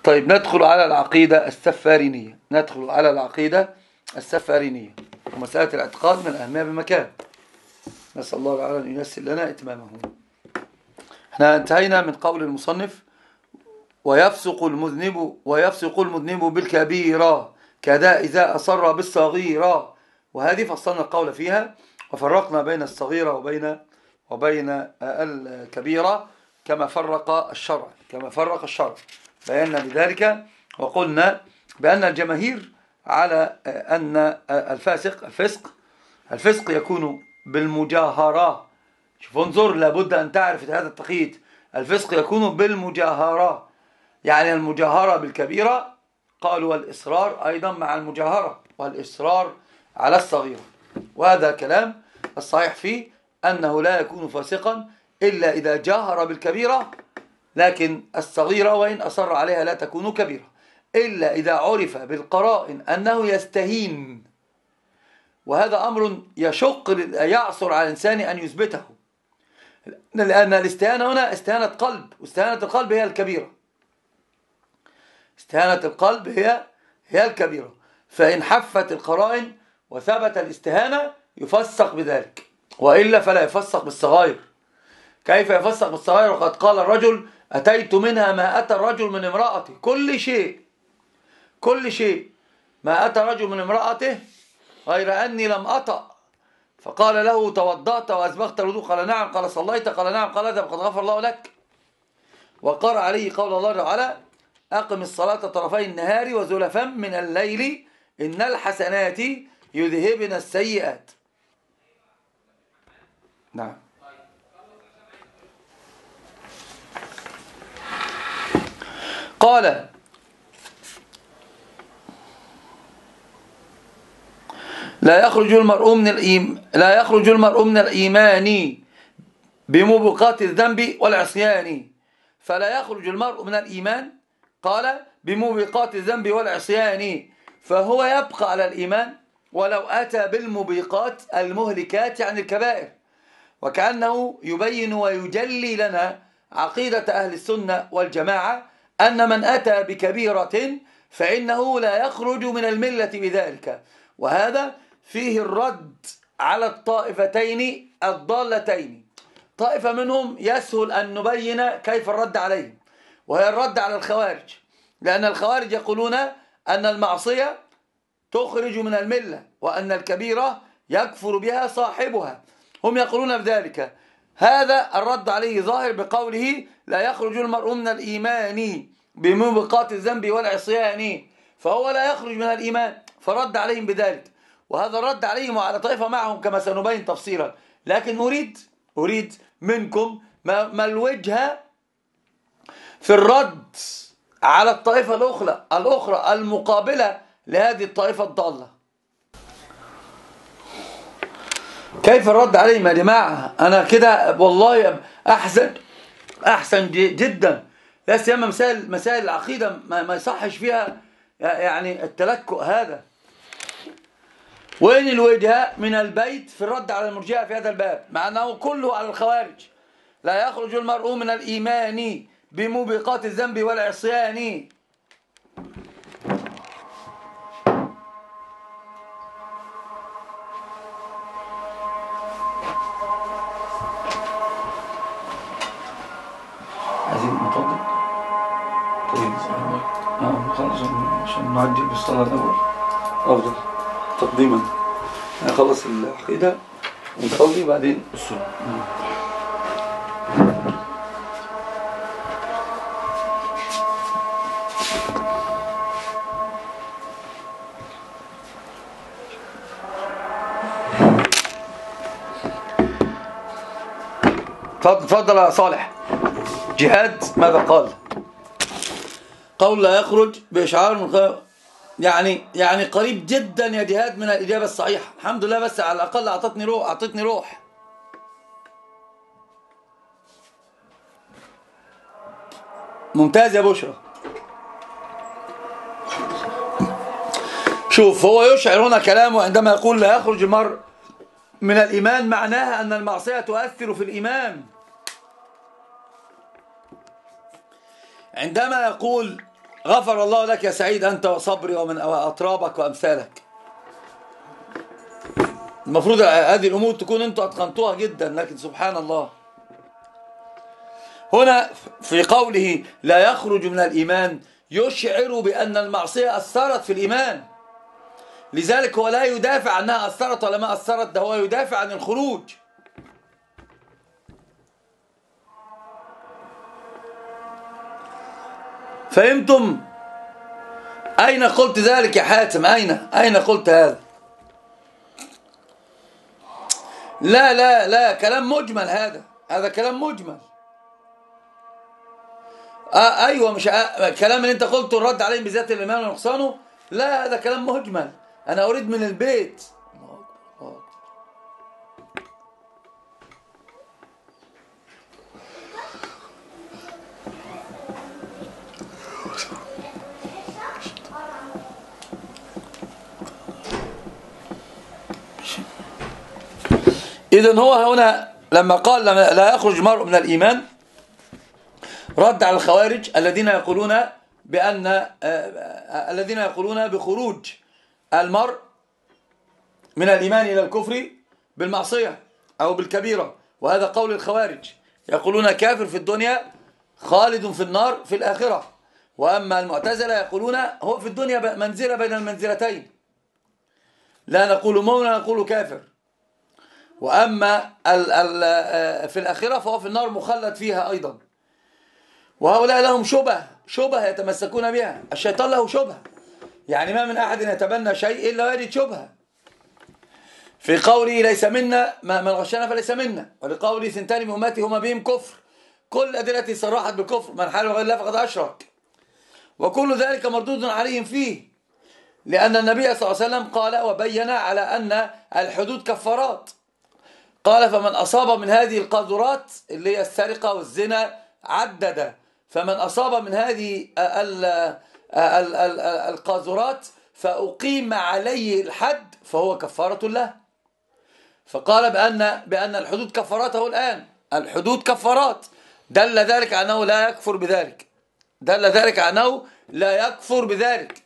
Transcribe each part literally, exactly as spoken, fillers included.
طيب ندخل على العقيدة السفارينية ندخل على العقيدة السفارينية ومسألة الاعتقاد من أهمها بمكان. نسأل الله تعالى أن ييسر لنا إتمامه. احنا انتهينا من قول المصنف ويفسق المذنب ويفسق المذنب بالكبيرة كذا إذا أصر بالصغيرة، وهذه فصلنا القول فيها وفرقنا بين الصغيرة وبين وبين الكبيرة كما فرق الشرع كما فرق الشرع بينا بذلك، وقلنا بأن الجماهير على أن الفاسق الفسق الفسق يكون بالمجاهرة. شوف انظر، لابد أن تعرف هذا التقييد، الفسق يكون بالمجاهرة، يعني المجاهرة بالكبيرة قالوا والإصرار أيضا مع المجاهرة والإصرار على الصغيرة، وهذا كلام الصحيح فيه أنه لا يكون فاسقا إلا إذا جاهر بالكبيرة، لكن الصغيرة وإن أصر عليها لا تكون كبيرة إلا إذا عرف بالقرائن أنه يستهين، وهذا أمر يشق يعصر على الإنسان أن يثبته، لأن الاستهانة هنا استهانة قلب، واستهانة القلب هي الكبيرة استهانة القلب هي هي الكبيرة، فإن حفت القرائن وثبت الاستهانة يفسق بذلك، وإلا فلا يفسق بالصغائر. كيف يفسق بالصغائر وقد قال الرجل أتيت منها ما أتى الرجل من امرأته، كل شيء كل شيء ما أتى الرجل من امرأته غير أني لم أطأ، فقال له توضأت وأسبغت الوضوء؟ قال نعم. قال صليت؟ قال نعم. قال اذهب قد غفر الله لك. وقرأ عليه قول الله تعالى أقم الصلاة طرفي النهار وزلفا من الليل إن الحسنات يذهبن السيئات. نعم. قال لا يخرج المرء من الإيم لا يخرج المرء من الإيمان بموبقات الذنب والعصيان، فلا يخرج المرء من الإيمان قال بموبقات الذنب والعصيان، فهو يبقى على الإيمان ولو أتى بالموبقات المهلكات يعني الكبائر، وكأنه يبين ويجلي لنا عقيدة أهل السنة والجماعة أن من أتى بكبيرة فإنه لا يخرج من الملة بذلك، وهذا فيه الرد على الطائفتين الضالتين. طائفة منهم يسهل أن نبين كيف الرد عليهم، وهي الرد على الخوارج، لأن الخوارج يقولون أن المعصية تخرج من الملة وأن الكبيرة يكفر بها صاحبها، هم يقولون بذلك. هذا الرد عليه ظاهر بقوله لا يخرج المرء من الإيمان بموبقات الذنب والعصيان، فهو لا يخرج من الإيمان، فرد عليهم بذلك، وهذا الرد عليهم وعلى طائفة معهم كما سنبين تفصيلا. لكن أريد أريد منكم ما, ما الوجهة في الرد على الطائفة الأخرى الأخرى المقابلة لهذه الطائفة الضالة. كيف الرد عليهم يا جماعة؟ أنا كده والله أحسن أحسن جدا، لا سيما مسائل مسائل العقيدة ما يصحش فيها يعني التلكؤ هذا. وين الوجهة من البيت في الرد على المرجئة في هذا الباب، مع أنه كله على الخوارج؟ لا يخرج المرء من الإيمان بموبقات الذنب والعصيان. عايزين نفضل طيب اه خلص عشان نعدي بالصلاة الأول أفضل تقديما، نخلص العقيدة ونصلي بعدين السنة. تفضل يا صالح. جهاد ماذا قال؟ قول لا يخرج بإشعار من يعني يعني قريب جدا يا جهاد من الإجابة الصحيحة، الحمد لله، بس على الأقل أعطتني روح أعطتني روح. ممتاز يا بشرى. شوف، هو يشعر هنا كلامه عندما يقول لا يخرج المرء من الإيمان، معناها أن المعصية تؤثر في الإيمان. عندما يقول غفر الله لك يا سعيد أنت وصبري ومن أطرابك وأمثالك. المفروض هذه الأمور تكون أنتوا أتقنتوها جدا، لكن سبحان الله هنا في قوله لا يخرج من الإيمان يشعر بأن المعصية أثرت في الإيمان، لذلك هو لا يدافع عنها أثرت ولا ما أثرت، ده هو يدافع عن الخروج. فهمتم؟ أين قلت ذلك يا حاتم؟ أين أين قلت هذا؟ لا لا لا، كلام مجمل، هذا هذا كلام مجمل. آه أيوة، مش آه كلام اللي أنت قلته الرد عليهم بذات الإيمان ونقصانه، لا هذا كلام مجمل. أنا أريد من البيت. إذن هو هنا لما قال لا يخرج المرء من الإيمان رد على الخوارج الذين يقولون بأن الذين يقولون بخروج المرء من الإيمان إلى الكفر بالمعصية أو بالكبيرة، وهذا قول الخوارج، يقولون كافر في الدنيا خالد في النار في الآخرة. وأما المعتزلة يقولون هو في الدنيا منزلة بين المنزلتين، لا نقول مؤمن ولا نقول كافر، وأما ال ال في الآخرة فهو في النار مخلد فيها أيضا. وهؤلاء لهم شبه شبه يتمسكون بها، الشيطان له شبه، يعني ما من أحد يتبنى شيء إلا يجد شبهة. في قوله ليس منا من غشنا فليس منا، ولقوله ثنتان من أمتي هما بهم كفر، كل الأدلة صرحت بالكفر، من حال غير الله فقد أشرك، وكل ذلك مردود عليهم فيه، لأن النبي صلى الله عليه وسلم قال وبين على أن الحدود كفارات، قال فمن أصاب من هذه القاذورات اللي هي السرقة والزنا عدد، فمن أصاب من هذه القاذورات فأقيم عليه الحد فهو كفارة له. فقال بأن بأن الحدود كفاراته الآن، الحدود كفارات، دل ذلك أنه لا يكفر بذلك، دل ذلك أنه لا يكفر بذلك.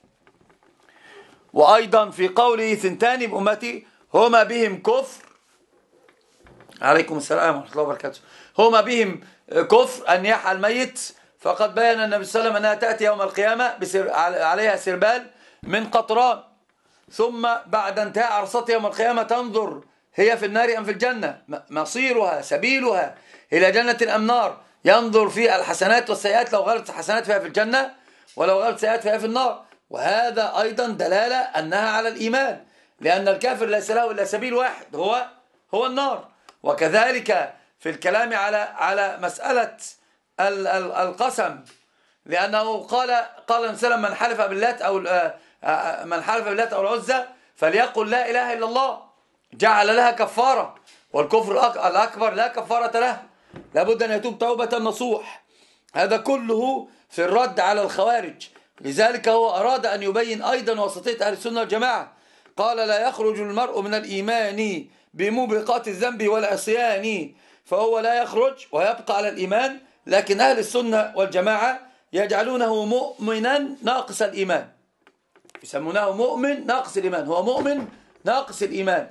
وأيضا في قوله ثنتان من أمتي هما بهم كفر، عليكم السلام ورحمة الله وبركاته، هما بهم كفر أن يحيى الميت، فقد بين النبي صلى الله عليه وسلم أنها تأتي يوم القيامة عليها سربال من قطران، ثم بعد انتهاء عرصتها يوم القيامة تنظر هي في النار أم في الجنة، مصيرها سبيلها إلى جنة أم نار، ينظر في الحسنات والسيئات، لو غلبت الحسنات فهي في الجنة ولو غلبت السيئات فهي في النار. وهذا أيضا دلالة أنها على الإيمان، لأن الكافر ليس له إلا سبيل واحد هو هو النار. وكذلك في الكلام على على مسألة القسم، لأنه قال قال النبي من حلف باللات أو من حلف باللات أو العزى فليقل لا إله إلا الله، جعل لها كفارة، والكفر الأكبر لا كفارة له، لابد أن يتوب توبة نصوح. هذا كله في الرد على الخوارج، لذلك هو أراد أن يبين أيضا وسطية أهل السنة والجماعة، قال لا يخرج المرء من الإيمان بموبقات الذنب والعصيان، فهو لا يخرج ويبقى على الإيمان، لكن أهل السنة والجماعة يجعلونه مؤمنا ناقص الإيمان، يسمونه مؤمن ناقص الإيمان، هو مؤمن ناقص الإيمان،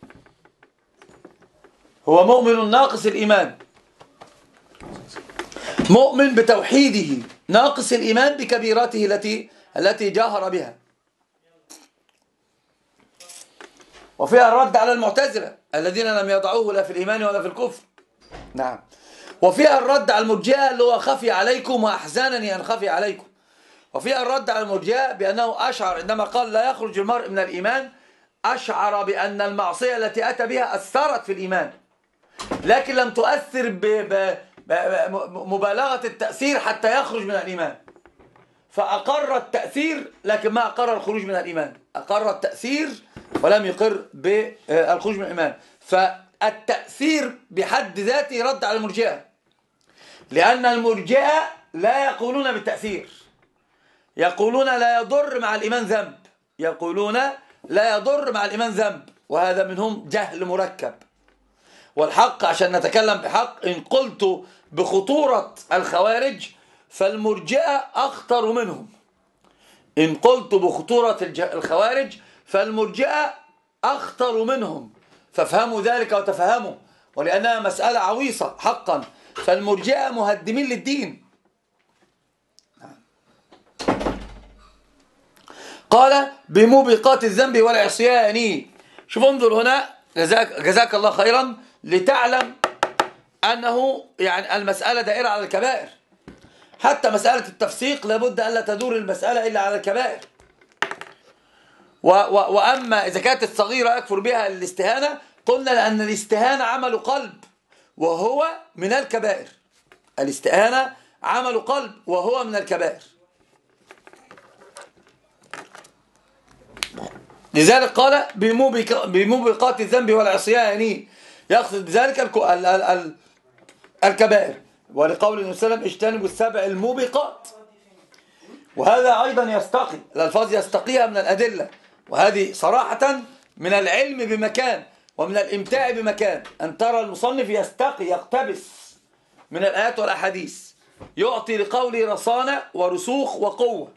هو مؤمن ناقص الإيمان، مؤمن بتوحيده ناقص الإيمان بكبيرته التي التي جاهر بها. وفيها الرد على المعتزلة الذين لم يضعوه لا في الإيمان ولا في الكفر. نعم. وفيها الرد على المرجئة اللي هو خفي عليكم وأحزانني أن خفي عليكم. وفيها الرد على المرجئة بأنه أشعر عندما قال لا يخرج المرء من الإيمان، أشعر بأن المعصية التي أتى بها أثرت في الإيمان، لكن لم تؤثر بمبالغة التأثير حتى يخرج من الإيمان، فأقر التأثير لكن ما أقر الخروج من الإيمان، أقر التأثير ولم يقر بالخروج من الإيمان. فالتأثير بحد ذاته رد على المرجئة، لأن المرجئة لا يقولون بالتأثير، يقولون لا يضر مع الإيمان ذنب، يقولون لا يضر مع الإيمان ذنب، وهذا منهم جهل مركب. والحق عشان نتكلم بحق، إن قلت بخطورة الخوارج فالمرجئة أخطر منهم، إن قلت بخطورة الخوارج فالمرجئة أخطر منهم، فافهموا ذلك وتفهموا، ولأنها مسألة عويصة حقا. فالمرجئة مهدمين للدين. قال بموبقات الذنب والعصيان. شوف انظر هنا، جزاك, جزاك الله خيرا، لتعلم أنه يعني المسألة دائرة على الكبائر. حتى مسألة التفسيق لابد أن لا تدور المسألة إلا على الكبائر. و و وأما إذا كانت الصغيرة يكفر بها الاستهانة، قلنا لأن الاستهانة عمل قلب وهو من الكبائر. الاستهانة عمل قلب وهو من الكبائر. لذلك قال بموبقات الذنب والعصيان، يقصد بذلك الكبائر. ولقول النبي صلى الله عليه وسلم اجتنبوا السبع الموبقات، وهذا أيضا يستقي، الألفاظ يستقيها من الأدلة، وهذه صراحة من العلم بمكان ومن الإمتاع بمكان، أن ترى المصنف يستقي يقتبس من الآيات والأحاديث، يعطي لقوله رصانة ورسوخ وقوة.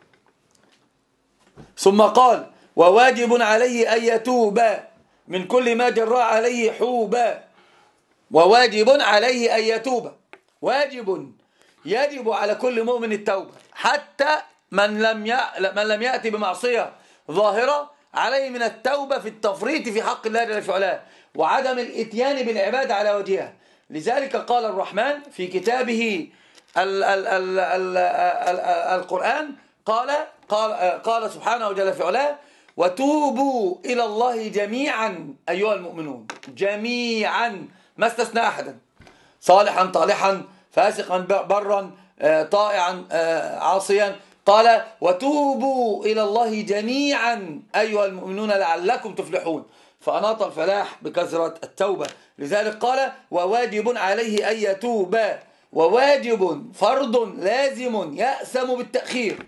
ثم قال وواجب عليه أن يتوب من كل ما جرى عليه حوبا. وواجب عليه أن يتوب، واجب يجب على كل مؤمن التوبة، حتى من لم من لم يأتي بمعصية ظاهرة عليه من التوبة في التفريط في حق الله جل في علاه، وعدم الاتيان بالعبادة على وجهها. لذلك قال الرحمن في كتابه ال ال ال ال ال القرآن، قال قال قال سبحانه جل في علاه وتوبوا إلى الله جميعا أيها المؤمنون، جميعا ما استثنى أحدا، صالحا طالحا فاسقا برا طائعا عاصيا. قال وتوبوا إلى الله جميعا أيها المؤمنون لعلكم تفلحون، فأناط الفلاح بكثرة التوبة. لذلك قال وواجب عليه أن يتوب، وواجب فرض لازم يأثم بالتأخير.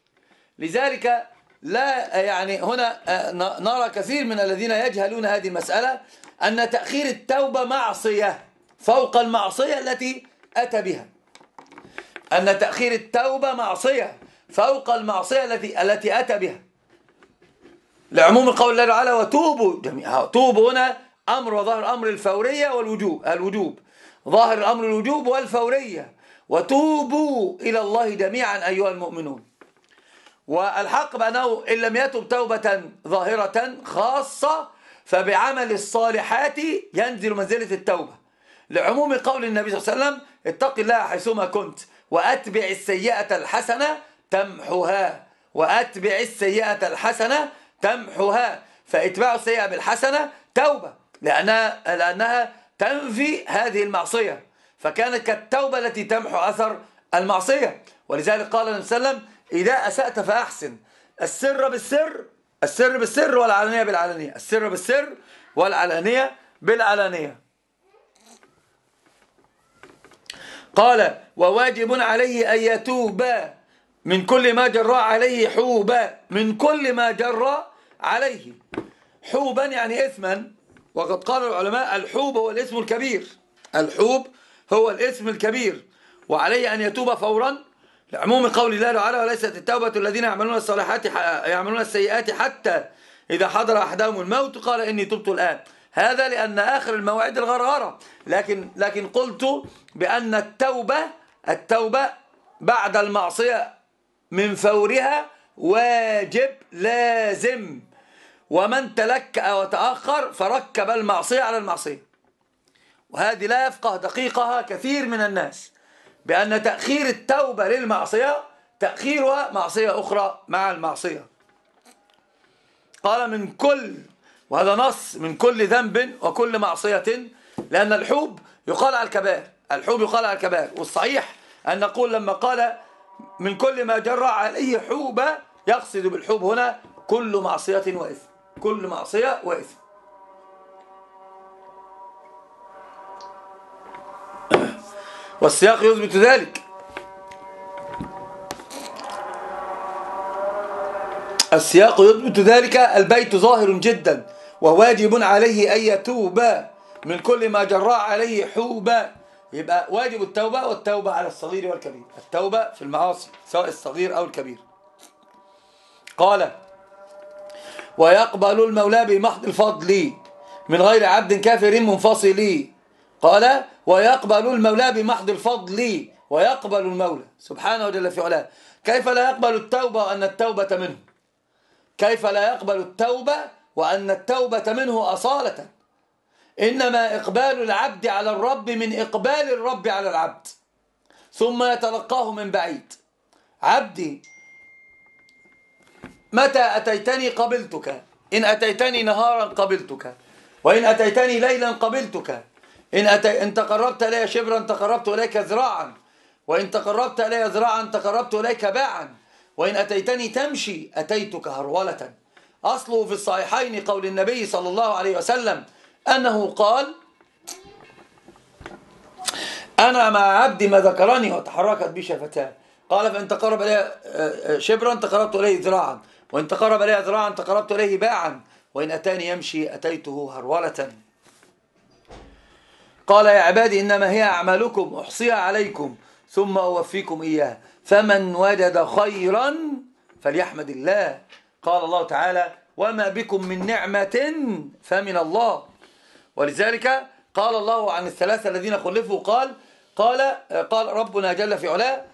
لذلك لا يعني هنا نرى كثير من الذين يجهلون هذه المسألة، أن تأخير التوبة معصية فوق المعصية التي أتى بها، أن تأخير التوبة معصية فوق المعصية التي التي أتى بها، لعموم قول الله تعالى وتوبوا جميعا. توبوا هنا أمر، وظاهر أمر الفورية والوجوب، الوجوب ظاهر الأمر الوجوب والفورية. وتوبوا إلى الله جميعا أيها المؤمنون. والحق بأنه إن لم يتب توبة ظاهرة خاصة فبعمل الصالحات ينزل منزلة التوبة، لعموم قول النبي صلى الله عليه وسلم اتق الله حيثما كنت وأتبع السيئة الحسنة تمحها، وأتبع السيئة الحسنة تمحها. فإتباع السيئة بالحسنة توبة، لأنها, لأنها تنفي هذه المعصية، فكانت كالتوبة التي تمحو أثر المعصية. ولذلك قال النبي صلى الله عليه وسلم إذا أسأت فأحسن، السر بالسر، السر بالسر والعلانية بالعلانية، السر بالسر والعلانية بالعلانية. قال وواجب عليه أن يتوب من كل ما جرى عليه حوبا، من كل ما جرى عليه حوبا يعني إثما. وقد قال العلماء الحوب هو الاسم الكبير، الحوب هو الاسم الكبير، وعليه أن يتوب فورا، لعموم قول الله تعالى وليست التوبة الذين يعملون الصالحات يعملون السيئات حتى إذا حضر أحدهم الموت قال إني تبت الآن. هذا لأن آخر المواعيد الغرغرة، لكن لكن قلت بأن التوبة التوبة بعد المعصية من فورها واجب لازم، ومن تلكأ وتأخر فركب المعصية على المعصية. وهذه لا يفقه دقيقها كثير من الناس، بأن تأخير التوبة للمعصية تأخيرها معصية أخرى مع المعصية. قال من كل، وهذا نص، من كل ذنب وكل معصية، لأن الحوب يقال على الكبائر، الحوب يقال على الكبائر. والصحيح أن نقول لما قال من كل ما جرى عليه حوبا يقصد بالحوب هنا كل معصية وإثم، كل معصية وإثم. والسياق يثبت ذلك، السياق يثبت ذلك، البيت ظاهر جدا وواجب عليه أن يتوب من كل ما جرى عليه حوبا. يبقى واجب التوبة، والتوبة على الصغير والكبير، التوبة في المعاصي سواء الصغير أو الكبير. قال ويقبل المولى بمحض الفضل من غير عبد كافر منفصل. قال ويقبل المولى بمحض الفضل، ويقبل المولى سبحانه جل في علاه. كيف لا يقبل التوبة وأن التوبة منه؟ كيف لا يقبل التوبة وأن التوبة منه أصالة؟ إنما إقبال العبد على الرب من إقبال الرب على العبد، ثم يتلقاه من بعيد. عبدي متى أتيتني قبلتك، إن أتيتني نهارا قبلتك، وإن أتيتني ليلا قبلتك، إن, أتي... إن تقربت إلي شبرا تقربت إليك ذراعا، وإن تقربت إلي ذراعا تقربت إليك باعا، وإن أتيتني تمشي أتيتك هرولة. أصله في الصحيحين قول النبي صلى الله عليه وسلم أنه قال أنا مع عبدي ما ذكرني وتحركت بي شفتاه. قال فإن تقرب إليه شبرا تقربت إليه ذراعا، وإن تقرب إليه ذراعا تقربت إليه باعا، وإن أتاني يمشي أتيته هرولة. قال يا عبادي إنما هي أعمالكم أحصيها عليكم ثم أوفيكم إياها، فمن وجد خيرا فليحمد الله. قال الله تعالى وما بكم من نعمة فمن الله. ولذلك قال الله عن الثلاثة الذين خلفوا قال قال قال ربنا جل في علاه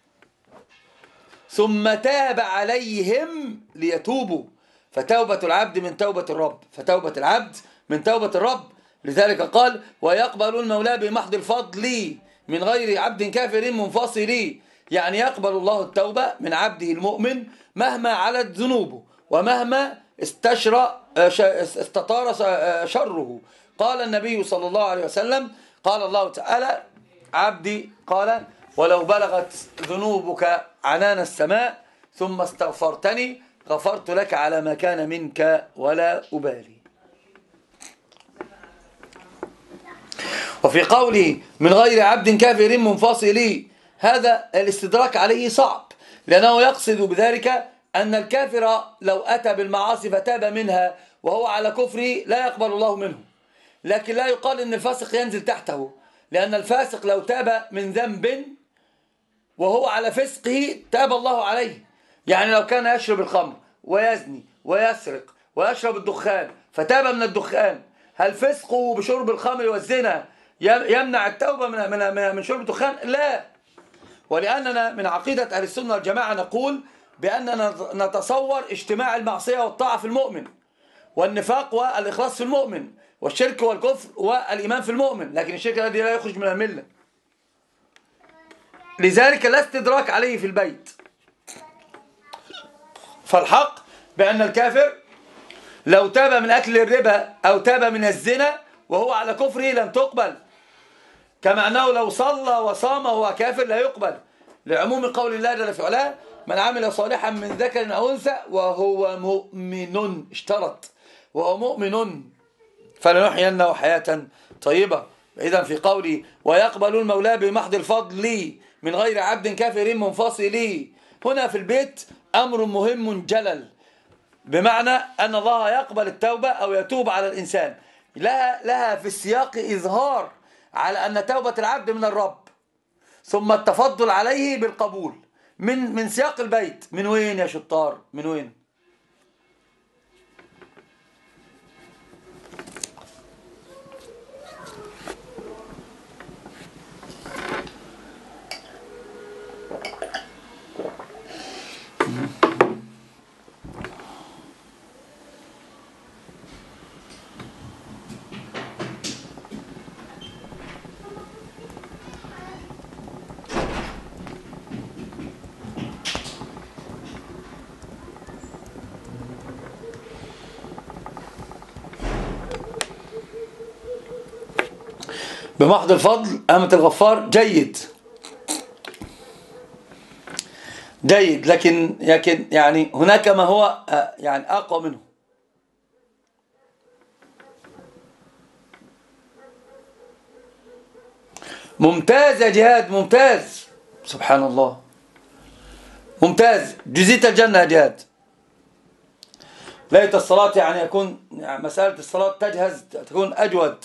ثم تاب عليهم ليتوبوا. فتوبة العبد من توبة الرب، فتوبة العبد من توبة الرب. لذلك قال ويقبل المولى بمحض الفضل من غير عبد كافر منفصل، يعني يقبل الله التوبة من عبده المؤمن مهما علت ذنوبه ومهما استشرى استطار شره. قال النبي صلى الله عليه وسلم قال الله تعالى عبدي قال ولو بلغت ذنوبك عنان السماء ثم استغفرتني غفرت لك على ما كان منك ولا أبالي. وفي قوله من غير عبد كافر منفصل هذا الاستدراك عليه صعب، لأنه يقصد بذلك أن الكافر لو أتى بالمعاصي فتاب منها وهو على كفره لا يقبل الله منه، لكن لا يقال أن الفاسق ينزل تحته، لأن الفاسق لو تاب من ذنب وهو على فسقه تاب الله عليه. يعني لو كان يشرب الخمر ويزني ويسرق ويشرب الدخان فتاب من الدخان، هل فسقه بشرب الخمر والزنا يمنع التوبة من من من شرب الدخان؟ لا. ولأننا من عقيدة أهل السنة والجماعة نقول بأننا نتصور اجتماع المعصية والطاعة في المؤمن، والنفاق والإخلاص في المؤمن، والشرك والكفر والإيمان في المؤمن، لكن الشرك الذي لا يخرج من الملة. لذلك لا استدراك عليه في البيت. فالحق بأن الكافر لو تاب من أكل الربا أو تاب من الزنا وهو على كفره لن تقبل، كما أنه لو صلى وصام وهو كافر لا يقبل، لعموم قول الله جل في علاه من عمل صالحا من ذكر أو أنثى وهو مؤمن، اشترط وهو مؤمن فلنحيينه حياة طيبة. إذن في قولي ويقبل المولى بمحض الفضل من غير عبد كافر منفصل، هنا في البيت أمر مهم جلل، بمعنى أن الله يقبل التوبة أو يتوب على الإنسان، لها, لها في السياق إظهار على أن توبة العبد من الرب، ثم التفضل عليه بالقبول من من سياق البيت. من وين يا شطار؟ من وين؟ بمحض الفضل أمة الغفار جيد جيد، لكن لكن يعني هناك ما هو يعني أقوى منه. ممتاز يا جهاد، ممتاز، سبحان الله، ممتاز، جزيت الجنة يا جهاد. ليت الصلاة يعني يكون يعني مسألة الصلاة تجهز تكون أجود.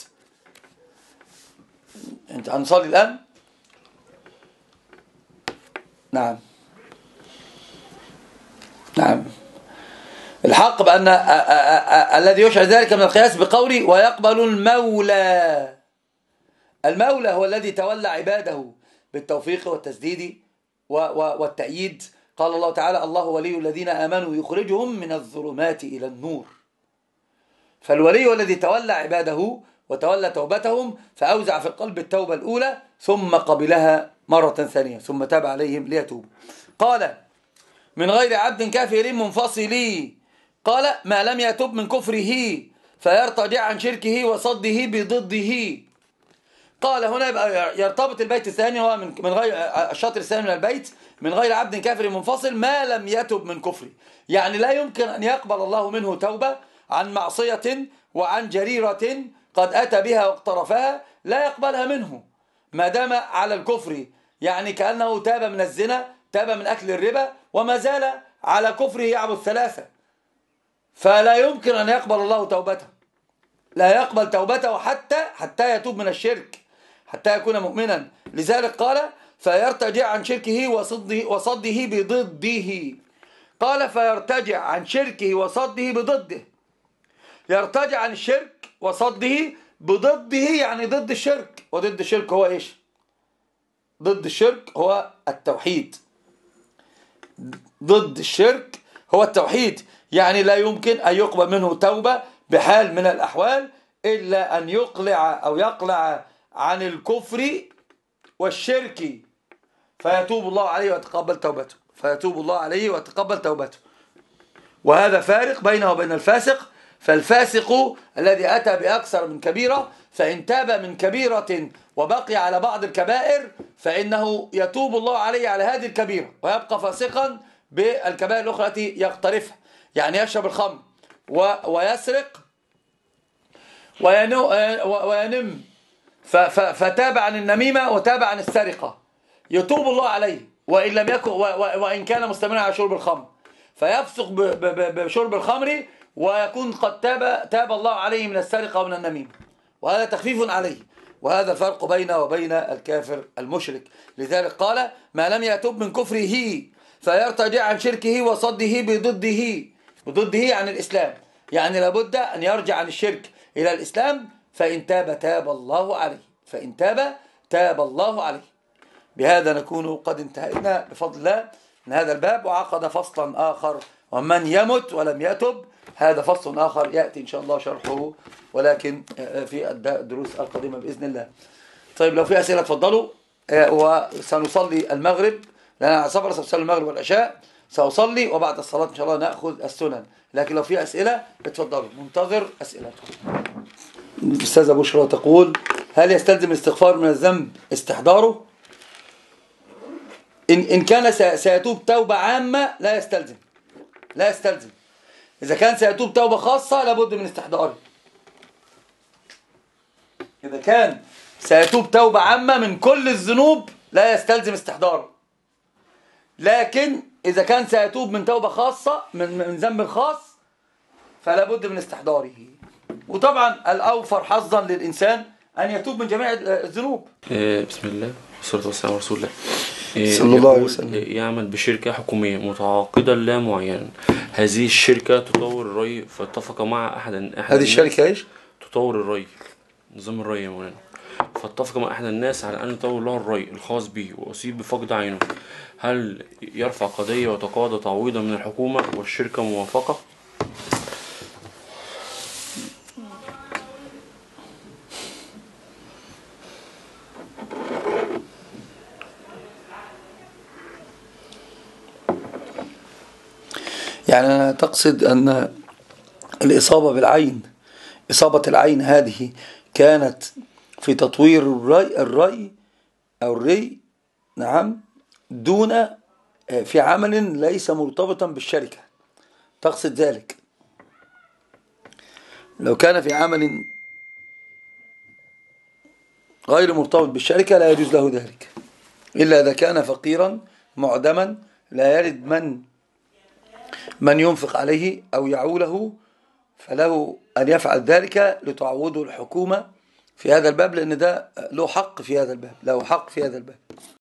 أنت هنصلي الآن؟ نعم نعم. الحق بأن الذي يشعر ذلك من القياس بقولي ويقبل المولى. المولى هو الذي تولى عباده بالتوفيق والتسديد والتأييد. قال الله تعالى الله ولي الذين آمنوا يخرجهم من الظلمات إلى النور. فالولي هو الذي تولى عباده وتولى توبتهم فأوزع في القلب التوبة الأولى ثم قبلها مرة ثانية ثم تاب عليهم ليتوبوا. قال من غير عبد كافر منفصل. قال ما لم يتب من كفره فيرتجع عن شركه وصده بضده. قال هنا يبقى يرتبط البيت الثاني هو من غير الشطر الثاني من البيت من غير عبد كافر منفصل ما لم يتب من كفره. يعني لا يمكن أن يقبل الله منه توبة عن معصية وعن جريرة قد أتى بها واقترفها، لا يقبلها منه ما دام على الكفر. يعني كأنه تاب من الزنا، تاب من أكل الربا، وما زال على كفره يعبد ثلاثة، فلا يمكن أن يقبل الله توبته. لا يقبل توبته حتى حتى يتوب من الشرك، حتى يكون مؤمنا. لذلك قال فيرتجع عن شركه وصده, وصده بضده. قال فيرتجع عن شركه وصده بضده. يرتجع عن الشرك وصده بضده، يعني ضد الشرك. وضد الشرك هو ايش؟ ضد الشرك هو التوحيد. ضد الشرك هو التوحيد. يعني لا يمكن أن يقبل منه توبة بحال من الأحوال إلا أن يقلع أو يقلع عن الكفر والشرك فيتوب الله عليه ويتقبل توبته. فيتوب الله عليه ويتقبل توبته. وهذا فارق بينه وبين الفاسق. فالفاسق الذي أتى بأكثر من كبيرة فإن تاب من كبيرة وبقي على بعض الكبائر فإنه يتوب الله عليه على هذه الكبيرة ويبقى فاسقا بالكبائر الأخرى التي يقترفها. يعني يشرب الخمر ويسرق وينم فتاب عن النميمة وتاب عن السرقة، يتوب الله عليه وإن لم يكن وإن كان مستمرا على شرب الخمر، فيفسق بشرب الخمر ويكون قد تاب تاب الله عليه من السرقة ومن النميمة، وهذا تخفيف عليه. وهذا الفرق بينه وبين الكافر المشرك. لذلك قال ما لم يتب من كفره فيرتجع عن شركه وصده بضده. بضده عن الإسلام، يعني لابد أن يرجع عن الشرك إلى الإسلام. فإن تاب تاب الله عليه. فإن تاب تاب الله عليه. بهذا نكون قد انتهينا بفضل الله من هذا الباب، وعقد فصلا آخر ومن يمت ولم يتب. هذا فصل آخر يأتي إن شاء الله شرحه ولكن في الدروس القادمة بإذن الله. طيب لو في أسئلة تفضلوا. وسنصلي المغرب لأن على سفر سأصلي المغرب والعشاء، سأصلي وبعد الصلاة إن شاء الله نأخذ السنن. لكن لو في أسئلة اتفضلوا، منتظر أسئلتكم. الأستاذة بشرى تقول هل يستلزم الاستغفار من الذنب استحضاره؟ إن, إن كان سيتوب توبة عامة لا يستلزم. لا يستلزم. إذا كان سيتوب توبة خاصة لابد من استحضاره. إذا كان سيتوب توبة عامة من كل الذنوب لا يستلزم استحضاره. لكن إذا كان سيتوب من توبة خاصة من, من ذنب خاص فلا بد من استحضاره. وطبعا الأوفر حظا للإنسان أن يتوب من جميع الذنوب. بسم الله والصلاة والسلام على رسول الله. صلى الله عليه وسلم. يعمل بشركة حكومية متعاقدة لا معينا. هذه الشركة تطور الري فاتفق مع أحد أحد هذه الشركة إيش؟ تطور الري، نظام الري مولانا. فاتفق مع أحد الناس على أن يطور له الري الخاص به وأصيب بفقد عينه. هل يرفع قضية وتقاضى تعويضا من الحكومة والشركة موافقة؟ يعني أنا تقصد أن الإصابة بالعين، إصابة العين هذه كانت في تطوير الري, الري أو الري نعم دون في عمل ليس مرتبطا بالشركة. تقصد ذلك؟ لو كان في عمل غير مرتبط بالشركة لا يجوز له ذلك إلا إذا كان فقيرا معدما لا يرد من من ينفق عليه أو يعوله، فله أن يفعل ذلك لتعوضه الحكومة في هذا الباب، لأن ده له حق في هذا الباب له حق في هذا الباب.